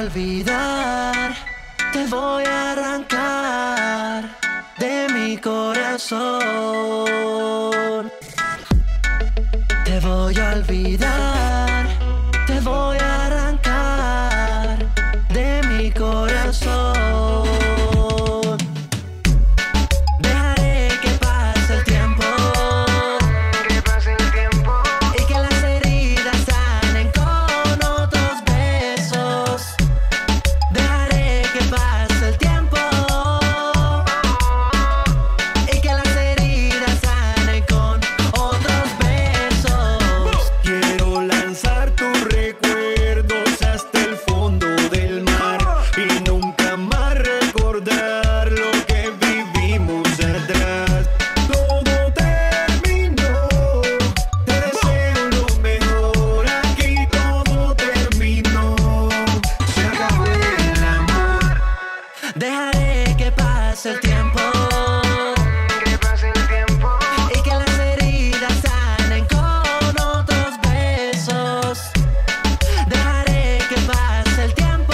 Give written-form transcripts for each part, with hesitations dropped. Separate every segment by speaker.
Speaker 1: olvidar, te voy a arrancar de mi corazón. Te voy a olvidar, te voy a arrancar de mi corazón. Dejaré que pase el tiempo, y que las heridas sanen con otros besos. Dejaré que pase el tiempo, y que las heridas sanen con otros besos.
Speaker 2: Quiero lanzar tus recuerdos hasta el fondo del mar y nunca más recordar lo que vivimos atrás. Todo terminó, te deseo lo mejor, aquí todo terminó, se acabó el amor.
Speaker 1: Dejaré que pase el tiempo, y que las heridas sanen con otros besos. Dejaré que pase el tiempo,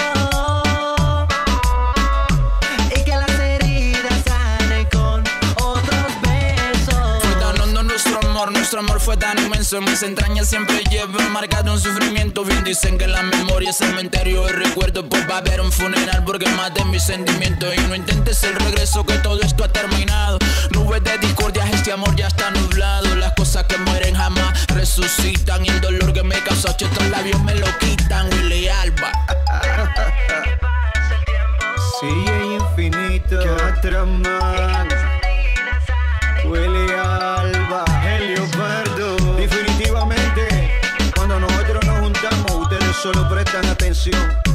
Speaker 1: y que las heridas sanen con otros besos.
Speaker 3: Fue tan hondo nuestro amor fue tan inmenso. En mis entrañas siempre llevo marcado un sufrimiento. Bien dicen que la memoria es cementerio de recuerdos, pues va a haber un funeral porque maté mis sentimientos. Y no intentes el regreso, que todo esto ha terminado. Nubes de discordia, este amor ya está nublado. Las cosas que mueren jamás resucitan, y el dolor que me causó estos labios me lo quitan. Willy Alba.
Speaker 2: Sigue infinito, Catraman, Willy Alba, el Leopardo. Definitivamente, cuando nosotros nos juntamos, ustedes solo prestan atención.